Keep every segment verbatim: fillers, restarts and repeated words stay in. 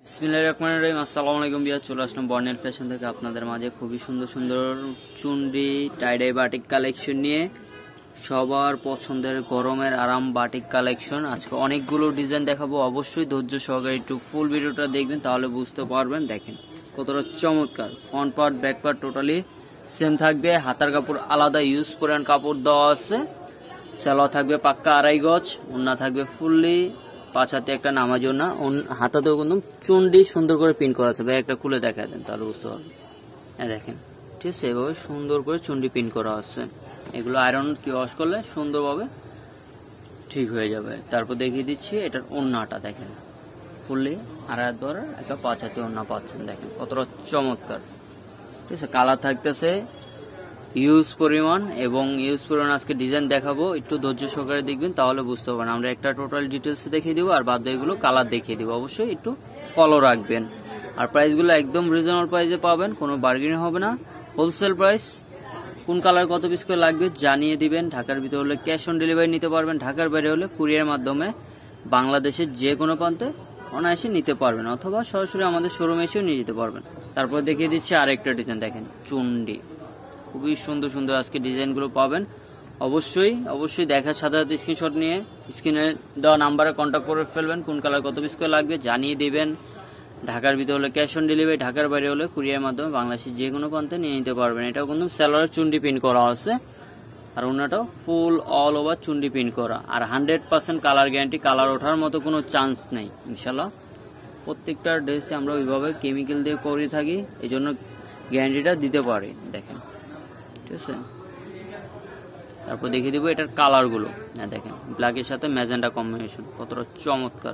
বিসমিল্লাহির রহমানির রহিম। আসসালামু আলাইকুম বিয়ার, চলে আসলাম বর্ণেল ফ্যাশন থেকে আপনাদের মাঝে খুবই সুন্দর সুন্দর চুন্ডি টাইডাই বাটিক কালেকশন নিয়ে। সবার পছন্দের গরমের আরাম বাটিক কালেকশন। আজকে অনেকগুলো ডিজাইন দেখাবো, অবশ্যই ধৈর্য সহকারে একটু ফুল ভিডিওটা দেখবেন, তাহলে বুঝতে পারবেন। দেখেন কতটা চমৎকার, front part back part totally same থাকবে। হাতার কাপড় আলাদা ইউজ করেন কাপড় দেওয়া আছে। সালোয়ার থাকবে পাক্কা আড়াই গজ, ওন্না থাকবে ফুললি পাঁচ হাতে একটা নামাজ ওন্না, হাতাতেও কিন্তু চুন্ডি সুন্দর করে প্রিন্ট করা আছে। ভাই একটা খুলে দেখা দেন তাহলে বুঝতে পারবেন। হ্যাঁ দেখেন, ঠিক আছে, এভাবে সুন্দর করে চুন্ডি প্রিন্ট করা আছে। এগুলো আয়রন কি ওয়াশ করলে সুন্দরভাবে ঠিক হয়ে যাবে। তারপর দেখিয়ে দিচ্ছি এটার ওন্নাটা, দেখেন ফুললি আড়াই ধরে একটা পাঁচ হাতে ওন্না পাচ্ছেন। দেখেন কতটা চমৎকার, ঠিক আছে। কালার থাকতেছে ইউজ পরিমাণ এবং ইউজ পরিমাণ আজকে ডিজাইন দেখাবো, একটু ধৈর্য সহকারে দেখবেন তাহলে বুঝতে পারবেন। আমরা একটা টোটাল ডিটেলস দেখিয়ে দিব আর বাদ বাকিগুলো কালার দেখিয়ে দিব, অবশ্যই একটু ফলো রাখবেন। আর প্রাইসগুলো একদম রিজনেবল প্রাইসে পাবেন, কোনো বার্গেনিং হবে না, হোলসেল প্রাইস। কোন কালার কত পিস করে লাগবে জানিয়ে দিবেন। ঢাকার ভিতরে হলে ক্যাশ অন ডেলিভারি নিতে পারবেন, ঢাকার বাইরে হলে কুরিয়ার মাধ্যমে বাংলাদেশের যে কোনো প্রান্তে অনায়াসে নিতে পারবেন, অথবা সরাসরি আমাদের শোরুমে এসেও নিয়ে যেতে পারবেন। তারপর দেখিয়ে দিচ্ছি আরেকটা ডিজাইন, দেখেন চুন্ডি, খুবই সুন্দর সুন্দর আজকে ডিজাইনগুলো পাবেন। অবশ্যই অবশ্যই দেখার সাথে সাথে স্ক্রিনশট নিয়ে স্ক্রিনে দেওয়া নাম্বারে কন্ট্যাক্ট করে ফেলবেন। কোন কালার কত পিস করে লাগবে জানিয়ে দিবেন। ঢাকার ভিতরে হলে ক্যাশ অন ডেলিভারি, ঢাকার বাইরে হলে কুরিয়ার মাধ্যমে বাংলাদেশের যে কোনো প্রান্তে নিয়ে নিতে পারবেন। এটাও কিন্তু সেলারের চুন্ডি প্রিন্ট করা আছে, আর ওনাটাও ফুল অল ওভার চুন্ডি প্রিন্ট করা, আর hundred percent colour guarantee. Colour ওঠার মতো কোনো চান্স নেই ইনশাল্লাহ। প্রত্যেকটা ড্রেসে আমরা ওইভাবে কেমিক্যাল দিয়ে করে থাকি, এই জন্য গ্যারান্টিটা দিতে পারি। দেখেন, ঠিক আছে। তারপর দেখিয়ে দিব এটার কালারগুলো। হ্যাঁ দেখেন, ব্ল্যাকের সাথে ম্যাজেন্টা কম্বিনেশন কতটা চমৎকার।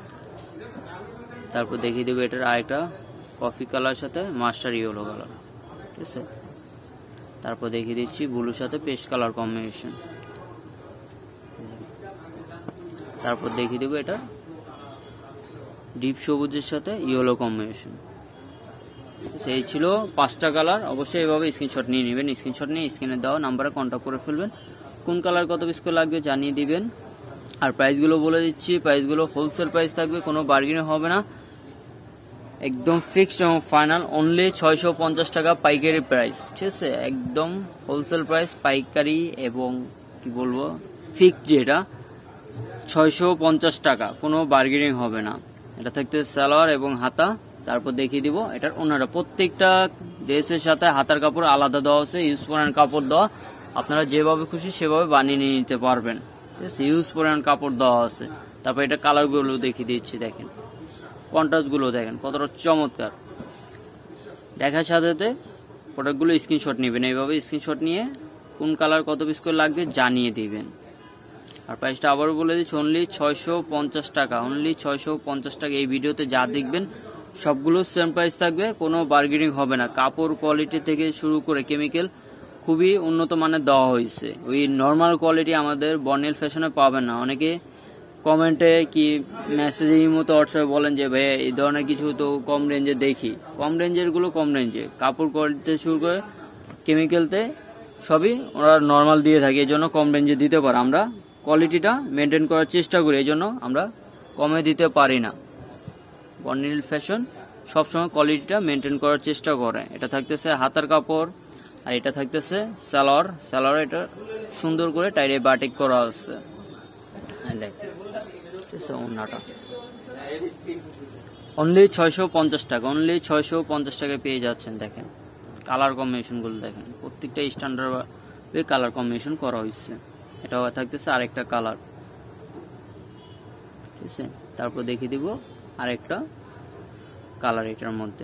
তারপর দেখিয়ে দিব এটার আরেকটা কফি কালার সাথে মাস্টার ইয়েলো কালার, ঠিক আছে। তারপর দেখিয়ে দিচ্ছি ব্লুর সাথে পেস্ট কালার কম্বিনেশন। তারপর দেখিয়ে দিব এটা ডিপ সবুজের সাথে ইয়েলো কম্বিনেশন। সেই ছিল পাঁচটা কালার। অবশ্যই এভাবে স্ক্রিনশট নিয়ে নেবেন, স্ক্রিনশট নিয়ে স্ক্রিনে দেওয়া নাম্বারে কন্ট্যাক্ট করে ফেলবেন। কোন কালার কত পিস করে লাগবে জানিয়ে দিবেন। আর প্রাইসগুলো বলে দিচ্ছি, প্রাইসগুলো হোলসেল প্রাইস থাকবে, কোনো বার্গেনিং হবে না, একদম ফিক্সড এবং ফাইনাল। অনলি ছয়শো পঞ্চাশ টাকা পাইকারি প্রাইস, ঠিক আছে। একদম হোলসেল প্রাইস পাইকারি এবং কি বলবো ফিক্সড, যেটা ছয়শো পঞ্চাশ টাকা, কোনো বার্গেনিং হবে না। এটা থাকতে সালোয়ার এবং হাতা। তারপর দেখিয়ে দিব এটার ওনারা। প্রত্যেকটা ড্রেসের সাথে হাতার কাপড় আলাদা দেওয়া আছে, ইউজ পরিমাণ কাপড় দেওয়া, আপনারা যেভাবে খুশি সেভাবে বানিয়ে নিয়ে নিতে পারবেন, ঠিক আছে। ইউজ পরিমাণ কাপড় দেওয়া আছে। তারপর এটা কালারগুলো দেখিয়ে দিচ্ছি, দেখেন কন্ট্রাস্টগুলো দেখেন কতটা চমৎকার। দেখার সাথে সাথে প্রোডাক্টগুলো স্ক্রিনশট নেবেন, এইভাবে স্ক্রিনশট নিয়ে কোন কালার কত পিস করে লাগবে জানিয়ে দিবেন। আর প্রাইসটা আবারও বলে দিচ্ছি, অনলি ছয়শো পঞ্চাশ টাকা, অনলি ছয়শো পঞ্চাশ টাকা। এই ভিডিওতে যা দেখবেন সবগুলো সেম প্রাইস থাকবে, কোনো বার্গেনিং হবে না। কাপড় কোয়ালিটি থেকে শুরু করে কেমিক্যাল খুবই উন্নত মানের দেওয়া হয়েছে। ওই নর্মাল কোয়ালিটি আমাদের বর্ণেল ফ্যাশনে পাবেন না। অনেকে কমেন্টে কি মেসেজে মতো হোয়াটসঅ্যাপে বলেন যে ভাই এই ধরনের কিছু তো কম রেঞ্জে দেখি। কম রেঞ্জের গুলো কম রেঞ্জে, কাপড় কোয়ালিটি থেকে শুরু করে কেমিক্যালতে সবই ওরা নর্মাল দিয়ে থাকে, এই জন্য কম রেঞ্জে দিতে পারে। আমরা কোয়ালিটিটা মেনটেন করার চেষ্টা করি, এই জন্য আমরা কমে দিতে পারি না। বর্ণিল ফ্যাশন সবসময় কোয়ালিটিটা মেনটেন করার চেষ্টা করে। এটা থাকতেছে হাতার কাপড়, আর এটা থাকতেছে সালোয়ার। সালোয়ার এটা সুন্দর করে টাইরে বাটিক করা আছে, ওন্নাটা অনলি ছয়শো পঞ্চাশ টাকা, অনলি ছয়শো পঞ্চাশ টাকায় পেয়ে যাচ্ছেন। দেখেন কালার কম্বিনেশন গুলো দেখেন, প্রত্যেকটা স্ট্যান্ডার্ড কালার কম্বিনেশন করা হয়েছে। এটাও থাকতেছে আরেকটা কালার, ঠিক আছে। তারপর দেখিয়ে দিব আরেকটা কালার এটার মধ্যে।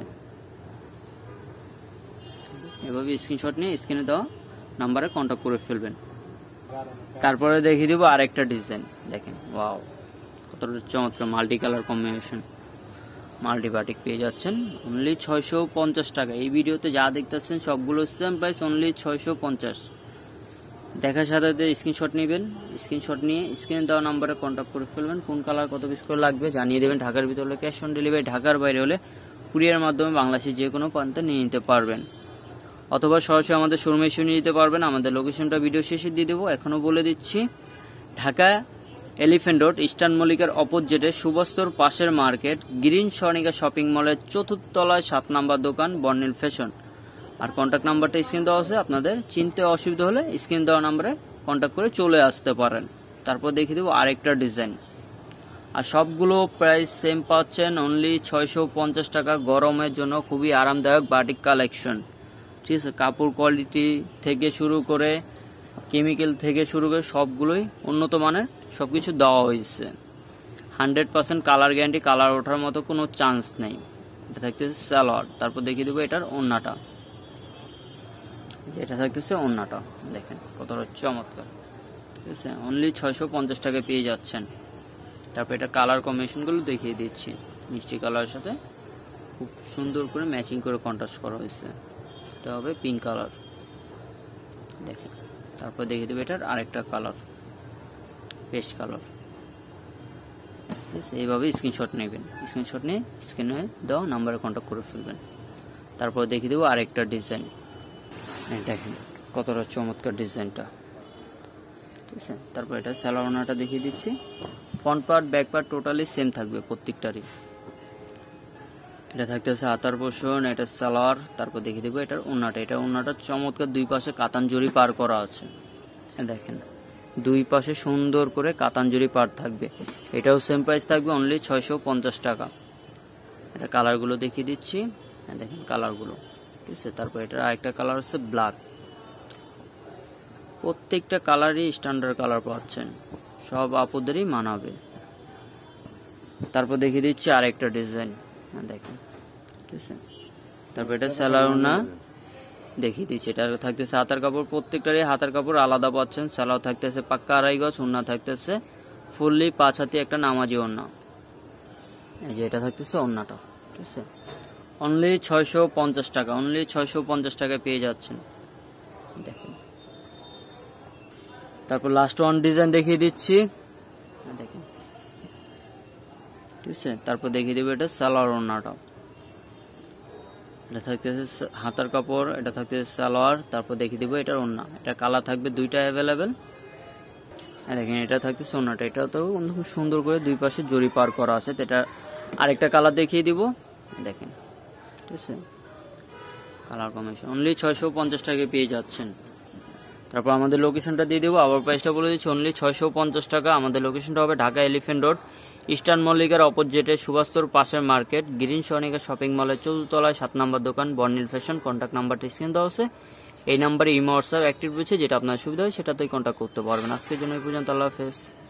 এভাবে স্ক্রিনশট নিয়ে স্ক্রিনে দেওয়া নাম্বারে কন্ট্যাক্ট করে ফেলবেন। তারপরে দেখিয়ে দিব আরেকটা ডিজাইন, দেখেন ওয়াও কতটা চমৎকার multi colour combination, multi batik পেয়ে যাচ্ছেন অনলি ছয়শো পঞ্চাশ টাকা। এই ভিডিওতে যা দেখতেছেন সবগুলো সেম প্রাইস, অনলি ছয়শো পঞ্চাশ। দেখার সাথে সাথে স্ক্রিনশট নেবেন, স্ক্রিনশট নিয়ে স্ক্রিনে দেওয়া নাম্বারে কন্ট্যাক্ট করে ফেলবেন। কোন কালার কত পিস করে লাগবে জানিয়ে দেবেন। ঢাকার ভিতরে হলে ক্যাশ অন ডেলিভারি, ঢাকার বাইরে হলে কুরিয়ার মাধ্যমে বাংলাদেশের যে কোনো প্রান্তে নিয়ে নিতে পারবেন, অথবা সরাসরি আমাদের শোরুমে এসে নিয়ে নিতে পারবেন। আমাদের লোকেশনটা ভিডিও শেষে দিয়ে দেবো। এখনও বলে দিচ্ছি, ঢাকা এলিফ্যান্ট রোড, ইস্টার্ন মল্লিকার অপোজিটে সুবস্তর পাশের মার্কেট, গ্রিন স্বর্ণিকা শপিং মলের চতুর্থ তলায় সাত নাম্বার দোকান বর্ণিল ফ্যাশন। আর কন্ট্যাক্ট নাম্বারটা স্ক্রিন দেওয়া আছে, আপনাদের চিনতে অসুবিধা হলে স্ক্রিন দেওয়া নাম্বারে কন্ট্যাক্ট করে চলে আসতে পারেন। তারপর দেখিয়ে দেবো আরেকটা ডিজাইন। আর সবগুলো প্রাইস সেম পাচ্ছেন, অনলি ছয়শো পঞ্চাশ টাকা। গরমের জন্য খুবই আরামদায়ক বাটিক কালেকশন, ঠিক আছে। কাপড় কোয়ালিটি থেকে শুরু করে কেমিক্যাল থেকে শুরু করে সবগুলোই উন্নত মানের সবকিছু দেওয়া হয়েছে। Hundred percent colour guarantee, colour ওঠার মতো কোনো চান্স নেই। এটা থাকতেছে সালোয়ার। তারপর দেখিয়ে দেবো এটার ওড়নাটা, এটা থাকতেছে ওড়নাটা, দেখেন কতটা চমৎকার, ঠিক আছে। অনলি ছয়শো পঞ্চাশ টাকায় পেয়ে যাচ্ছেন। তারপর এটা কালার কম্বিনেশনগুলো দেখিয়ে দিচ্ছি, মিষ্টি কালারের সাথে খুব সুন্দর করে ম্যাচিং করে কন্ট্রাস্ট করা হয়েছে। এটা হবে পিঙ্ক কালার, দেখেন। তারপর দেখিয়ে দেবো এটার আরেকটা কালার, পেস্ট কালার, ঠিক আছে। এইভাবে স্ক্রিনশট নেবেন, স্ক্রিনশট নিয়ে স্ক্রিনে দেওয়া নাম্বারে কন্ট্যাক্ট করে ফেলবেন। তারপর দেখিয়ে দেবো আরেকটা ডিজাইন, দেখেন কতটা চমৎকার ডিজাইনটা, ঠিক আছে। তারপর এটা সালোয়ার ওড়নাটা দেখিয়ে দিচ্ছি। Front part back part totally same থাকবে প্রত্যেকটারই। এটা থাকতেছে হাতার পোর্শন, এটা সালোয়ার। তারপর দেখিয়ে দেবো এটার ওড়নাটা, এটা ওড়নাটা চমৎকার, দুই পাশে কাতান জড়ি পার করা আছে, দেখেন দুই পাশে সুন্দর করে কাতান জড়ি পার থাকবে। এটাও সেম প্রাইস থাকবে, অনলি ছয়শো পঞ্চাশ টাকা। এটা কালারগুলো দেখিয়ে দিচ্ছি, দেখেন কালারগুলো, ঠিক আছে। তারপর এটার আরেকটা কালার হচ্ছে ব্ল্যাক। প্রত্যেকটা কালারই স্ট্যান্ডার্ড কালার পাচ্ছেন, সব আপুদেরই মানাবে। তারপর দেখিয়ে দিচ্ছি আরেকটা ডিজাইন, দেখেন, ঠিক আছে। তারপর এটা সালোয়ার ওড়না দেখিয়ে দিচ্ছি। এটা থাকতেছে হাতার কাপড়, প্রত্যেকটারই হাতার কাপড় আলাদা পাচ্ছেন। সালোয়ার থাকতেছে পাক্কা আড়াই গজ, ওড়না থাকতেছে ফুললি পাঁচ হাতি একটা নামাজি ওড়না। এই যে এটা থাকতেছে ওড়নাটা, ঠিক আছে। অনলি ছয়শো পঞ্চাশ টাকা, অনলি ছয়শো পঞ্চাশ টাকায় পেয়ে যাচ্ছেন, দেখেন। তারপর লাস্ট ওয়ান ডিজাইন দেখিয়ে দিচ্ছি, দেখেন, ঠিক আছে। তারপর দেখিয়ে দেবো এটা সালোয়ার ওড়নাটা, এটা থাকতেছে হাতার কাপড়, এটা থাকতেছে সালোয়ার। তারপর দেখিয়ে দেবো এটার ওড়না, এটা কালার থাকবে দুইটা অ্যাভেলেবেল। দেখেন এটা থাকতেছে ওড়নাটা, এটা তো খুব সুন্দর করে দুই পাশে জড়ি পার করা আছে। এটা আরেকটা কালার দেখিয়ে দিব, দেখেন, ঠিক আছে। কালার কম্বিনেশন অনলি ছয়শো পঞ্চাশ টাকায় পেয়ে যাচ্ছেন। তারপর আমাদের লোকেশনটা দিয়ে দেবো, আবার প্রাইসটা বলে দিচ্ছি, অনলি ছয়শো পঞ্চাশ টাকা। আমাদের লোকেশনটা হবে ঢাকা এলিফ্যান্ট রোড, ইস্টার্ন মল্লিকার অপোজিটে সুবস্তর পাশের মার্কেট, গ্রিন স্বর্ণিকা শপিং মলের চতুর্থতলায় সাত নম্বর দোকান বর্ণিল ফ্যাশন। কন্ট্যাক্ট নাম্বারটি স্ক্রিন দেওয়া আছে, এই নাম্বারে ইমো হোয়াটসঅ্যাপ অ্যাক্টিভ রয়েছে, যেটা আপনার সুবিধা হয় সেটাতেই কন্ট্যাক্ট করতে পারবেন। আজকের জন্য এই পর্যন্ত, আল্লাহ হাফেজ।